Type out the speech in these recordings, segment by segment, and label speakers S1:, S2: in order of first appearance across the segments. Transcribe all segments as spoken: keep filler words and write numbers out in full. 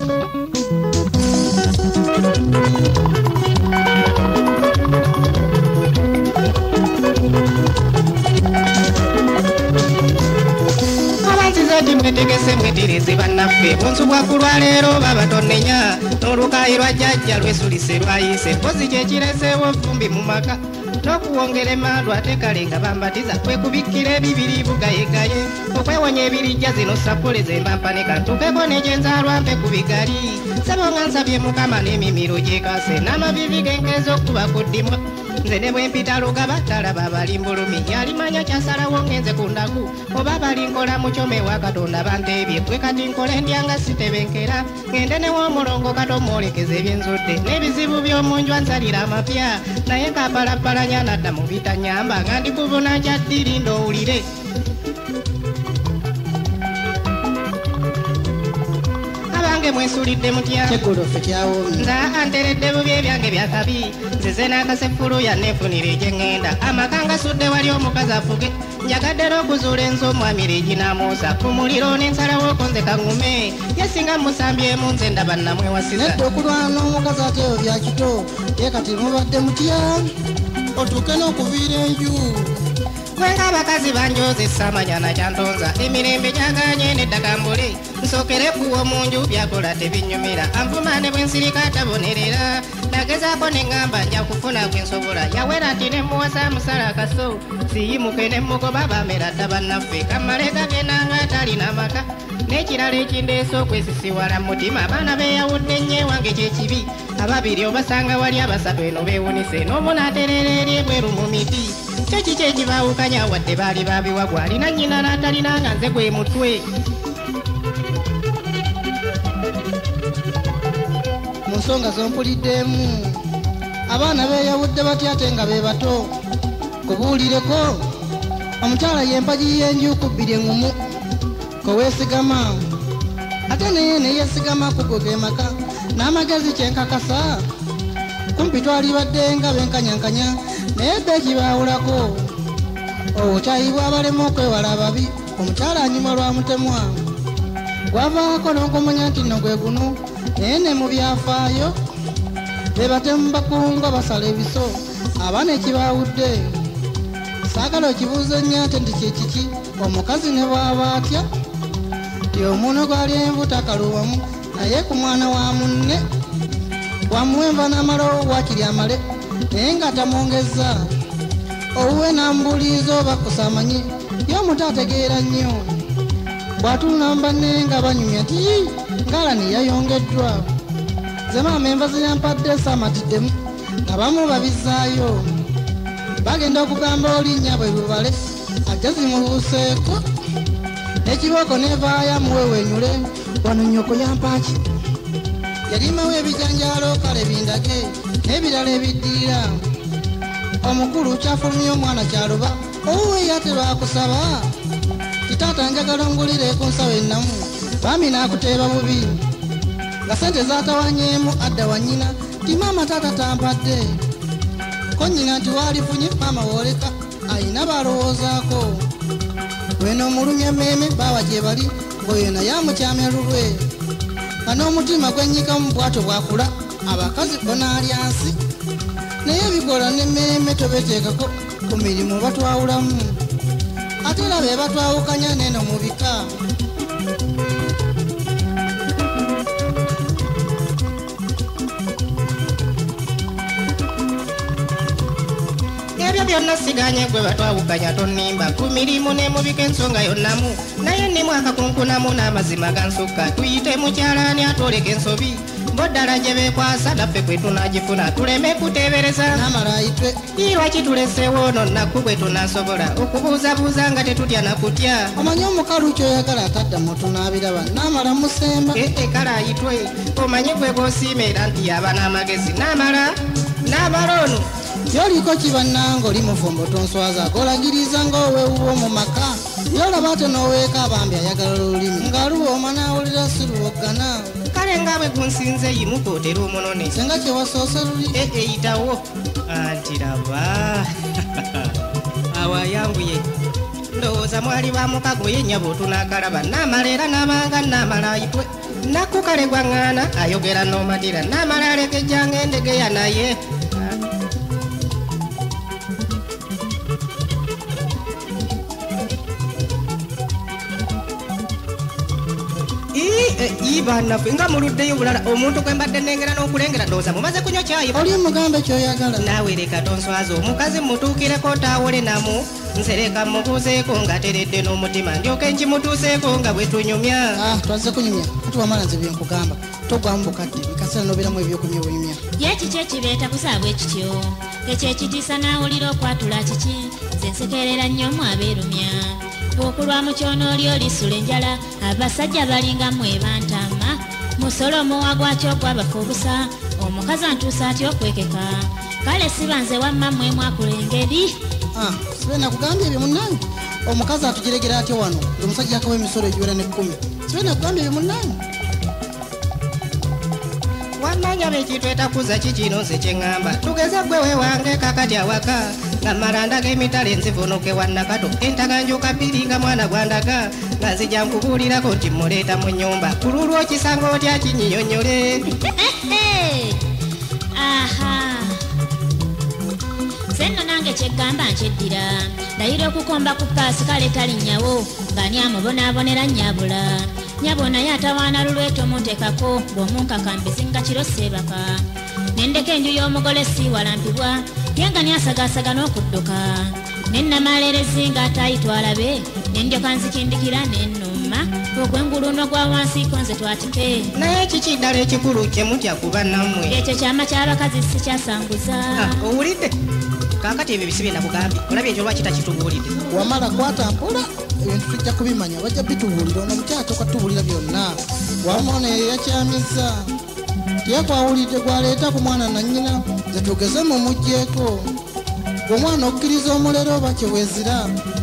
S1: Mwetegese mwetirize bannaffe bunsu bwa kulwaleero babatonenya n'olukaayirwa jjajja lwesulise lwayise mpozi kyekireseewo vumbi mu maka n'okuwongera emaadwa ate kale nga bambatiza kwekubikkira ebibiri bugayegaye okwewonya ebirijja zino sapule zembampane kantukeko n'egyenzaalwa mpe ku bigali sabo nga nsabye mukama n'emimiro gyekase n'amavivi genkeeza okuba ku ddimwa nze ne bwe mpita lugaba talaba balimbulumi yalimanya kyasalawo ngenze ku ndagu oba balinkola mukyome wa katonda banteebye bwe kati nkole ndyanga sitebenkera ngende new'omulongo kato mwolekeza ebyenzudde n'ebizibu by'omu nju ansalira amapya naye kapalapalanya nadda mu bitanyamba nga ndikubuna kyaddiri ndowulire mwesulidde mutya
S2: kyegolofe kyawo
S1: nza anteredde bubi ebyange byakabi nzize n'akasefulu yanneefunira egyengenda amaka ngasudde wali omukazi afuge njagadde okuzuula ensi omwamira eginaamuusa ku muliro n'ensalawooko nze kaŋŋume yesinga musambyemu nze ndaba namwewasiza
S2: nedda okulwana omukazi ate eyo bya kito ye kati mubadde mutya otuuke n'okuviira enju
S1: wenga abakazi banjozesa amanyana kyantonza emirembe gyaganye neddagambule nsokere kuwo mu nju byakola tebinyumira anvuma ne bwensirika tabonerera nagezaako neŋŋamba nja kufuna gwensobola yawera nti nemuwasa musala akaso siyimuke nemugoba bamera dda bannaffe kammale gagendanga talina maka n'ekirala ekindeese okwesisiwala mu mutima abaana beeyawudde nnyo ewange kyekibi ababiri obasanga wali abasatu eno beewunise n'omunaaterera eri ebweru mu miti kyo kiki ekibaawukanya wadde baali babiwagwa alina nnyina n'atalina nga nze gwe mutwe
S2: mu nsonga z'ompuliddemu abaana beeyawudde batya ate nga be bato kubuulireko omukyala y'empagi y'enju kubbiri eŋŋumu koweesigama ate naye neyeesigama kugo ge maka n'amagezi kyenkakasa kumpi twalibadde nga benkanyankanya naye dde ekibaawulako obukyayibwa abalema okwewala ababi omukyala anyuma lwa mutemwa gwavaako n'okumanya nti nno gwe guno naye ne mu byafaayo be batemu bakunga basala ebiso abaana ekibaawudde saagala okibuuze nnyo ate nti kyekiki omukazi ne bw'aba atya ti omuno gwali envuta akaluwamu naye ku mwana wa munne wamuwenva n'amalawo wakiri amale naye nga tamwongeza owuwe n'ambuliiza oba kusamanyi y'omuto ategeera nnyo bw'atuluna banne nga banyumya nti ngala neyayongeddwa ze maama enva zeyampadde saamatiddemu nga bamu babizaayo bagenda okugamba olinnya bwe bubale ajja zimubuuseeko n'ekibooko nevaayo amuwewenyule wano nnyoko yampaaki yalimawo ebijanjaalo kale bindage n'ebirala ebiddiira omukulu kyafulumya omwana kyaluba owuwe yate lwakusaba kitaata njagala ngulire ku nsawo ennamu baami n'akuteeba bubi nga sente zaatawanyeemu adda wa nnyina ti maama taata tampadde ko nnyina nti waalifunye maama wooleka ayina balowoozaako weno omulumya emmeeme baawa gye bali ng'oyo naye amukyamya lulwe nga n'omutima gwennyikamu bwato bwakula abakazi bonaalya nsi naye ebigola n'emmeeme tobeteekako ku mirimu batwawulamu ate era be batwawukanya n'eno mu bika
S1: ebyo byonna siganye gwe batwawukanya tonnimba ku mirimu ne mu bika ensonga yonnamu naye nnimu akakunkunamu n'amazima gansukka tuyite mukyalaani atwoleka ensobi boddala gye beekwasa naffe kwe tunagifuna tuleme kuteebereza
S2: n'amala ayitwe
S1: lwaki tuleseewo ono nnaku bwe tunasobola okubuuzabuuza nga tetutya nakutya
S2: omanyi omukalu kyoyagala ataddamu tunaabiraba n'amala musemba
S1: ee kale ayitwe omanyi gwe g'osiima era nti yaba n'amagezi n'amala n'amala ono
S2: yoliko kibannanga oli mufumbo tonswaza golagiriza ng'owewuwo mu maka yolaba ate n'oweeka abambi ayagala olulimi ng'aluwooma n'awulira siruwoggana
S1: kale nga bwe gunsinze yimuka otera omunone
S2: senga kyewasoose luli
S1: ee eyitawo anti laba awayanguye ndowooza mwali ba mukago ye nnyabo tunakalaba n'amala era n'abanga n'amala ayitwe nakukale gwangana ayogera nomadira namala alekejanga endegeya naye ibanafe nga muluddeyo bulala omuntu kwembadde nengera n'okulengera ndowooza mumaze kunywa kyayi
S2: oli mugambe kyoyagala
S1: naawe leka tonswaza omukazi mutuukireko taawole namu nsereka mubuuzeeko ng'ateredde n'omutima ndyoke nkimutuuseeko nga bwe tunyumya
S2: twazze kunyumya ati wamala nze byenkugamba togwamu bukadde bikaseera n'obeeramu ebyokumya obunyumya
S3: ye kiki ekibeeta kusaabwa ekityo ekyo ekitiisa n'awulira okwatula kiki nze nsekerera nnyo mu abeerumya okulwa mu kyonooli olisula enjala abasajja balingamu ebantama musolo omuwa gwakyo ogwabafa obusa omukazi antuusa atya okwekeka kale siba nze wamma mmwe mwakula engeri
S2: sibe nakugambye ebyo munnange omukazi atugiregera atya wano omusajja akawa emisolo egiwera n'ekkumi sibe nakugambye ebyo munnange
S1: wamanya bekitwetakuza kikino nze kyeŋŋamba tugeze gwe wewange kakati awaka nga marandaga emitala enzivunuke wannakato entaganjuka bbiri nga mwana gwandaga nga nzija nkubuulirako nti muleeta mu nnyumba ku lulwo okisanga otya kinyinyonnyole
S3: aha senno nange kyeggamba nkyeddira ndayira okukomba ku paasi kale talinnyawo ng'ani amubonaabonera nnyabula nyabo naye atawaana lulweto muntekako bw'omunkakambizi nga kiro seebaka nendeka enju y'omugole siiwalampibwa ye nga niasagaasaga n'okudduka nennamaleerezi ng'ataayitwalabe nendyoka nzikindikira nennumma ogw'enguluno gwa wansiiko nze twatike
S1: naye kiki ddala ekikulu kye mutya kuba nammwe
S3: ekyo kyama ky'abakazi sikyasanguza
S1: owulidde kaakati ebyo bisibe nakugambye olabye ekyo lwaki takitubuulidde
S2: wamala kwatampula ebintu tujja kubimanya bajja bitubuulira ono mukyala tokatubuulira byonna wamona eyakyamiza teyakwawulidde gwaleeta ku mwana nannyina ze tugeze mu mugjeeko omwana okkiriza omulero oba kyewezira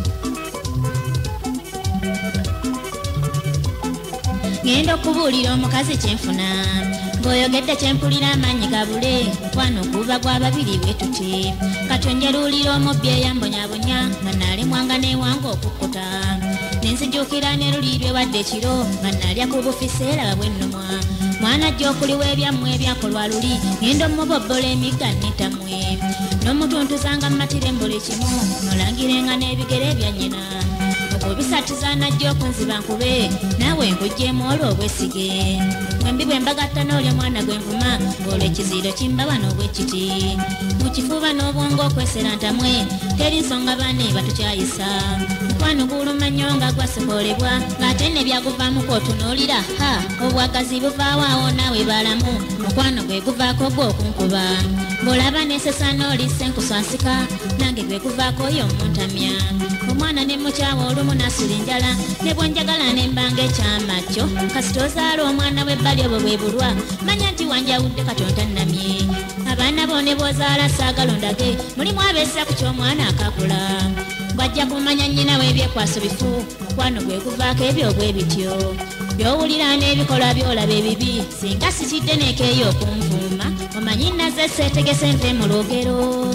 S3: ngenda okubuulira omukazi kyenfuna ng'oyogedde kyempulira amaanyi gabule kwano okuva gwa babiri bwe tuti katonjeruulira omubbi eyambonyabonya nga naalemwanga n'ewanga okukkuta nenzijuukira ne luliirwe wadde ekiro nga naalya ku bufiseera bw'ennumwa mwana ajja okuliwa ebyammwe ebyakolwa luli ngenda omubobbola emigga netamwe n'omutuntuzanga mu matirembole kimu nolangirenga n'ebigere bya nnyina okubisatiza najja okunziba nkube naawe nkugjeemu olwo obwesige mwembi bwe mbagatta n'olyo mwana gwe nvuma ng'olwo ekiziiro kimbaba n'obwekiti mu kifuba n'obwongo okwesera ntamwe teri nsonga bane batukyayisa mukwano guluma nnyo nga gwasokolebwa ng'ate ne byaguvaamu k'otunuulira ha obwagazi buvaawo awo naawe balamu mukwano gwe guvaako gw'okunkuba bw'olaba nesesa n'olisa enkuswansika nange gwe guvaako oyo omuntamya omwana ne mukyawa olumu nasula enjala ne bwonjagala ne mbanga ekyamajjo kasita ozaala omwana w'ebbali obwo bwe bulwa manya nti wanjawudde katonda nnamye abaana bo ne bw'ozaala saagala ondage mulimu abeesa ku ky'omwana akakula bw'ajja kumanya nnyina w'ebyekwaso bifu mukwano gwe guvaako ebyo bwe bityo by'owulira n'ebikolwa by'olaba ebibi singa sikidde neekeeyo okunvuuma omanyi naze seetegese nve mu lwogero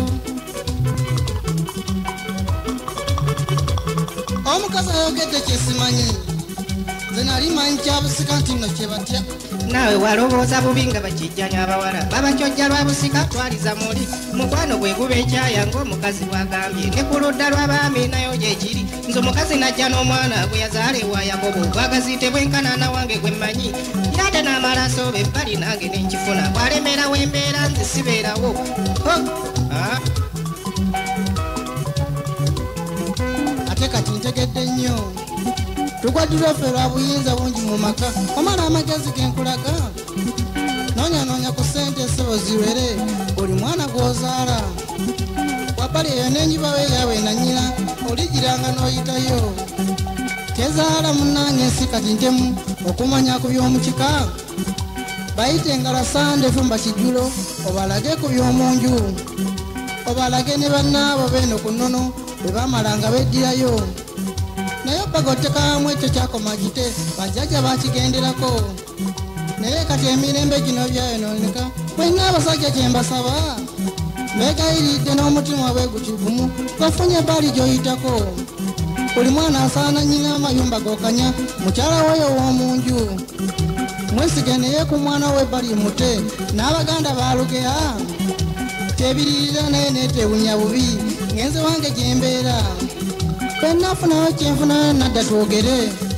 S2: omukazi ayogedde kyesimanyi nze nali manyi kyabusika nti nno kye batya
S1: naawe walowooza bubi nga bakijjanya abawala babakyojja lwa busika twaliza muli mukwano gwe guba ekyaya ng'omukazi bw'agambye ne ku ludda lw'abaami nayo gyekiri nze omukazi najja n'omwana gwe yazaala ewa yakobo bwagazi tebwenkanana wange gwe mmanyi era ate n'amala asooba ebbali nange nenkifuna bw'alemerawo embeera nze sibeerawo
S2: ate kati ntegedde nnyo tugwaddira ffe lwa buyinza bungi mu maka omala amagezi genkulaga noonyanoonya ku ssente esebo ziwere buli mwana gw'ozaala wabbali eyo n'enjibawo eyawe nanyina oligiranga n'oyitayo tezaala munnange ensi kati ntemu okumanya ku by'omukika bayite engalasande fumba kijjulo obalage ku by'omunju obalage ne bannaabo beeno ku nnono bwe bamalanga beddirayo naye bagottekamu ekyo kyakoma kite bajjajja bakigenderako naye kati emirembe gino byayononeka mwenna abasajja kyembasaba mbegayiridde n'omutima bwegutigumu bafunye ebbali gy'oyitako buli mwana asaana nnyina amayumba gokanya mukyala weyo w'omunju mwesige naye ku mwana we bali mute n'abaganda balugera tebiririra naye netewunya bubi ngenze wange gyembeera kwenafunayo kyenfuna nadda twogere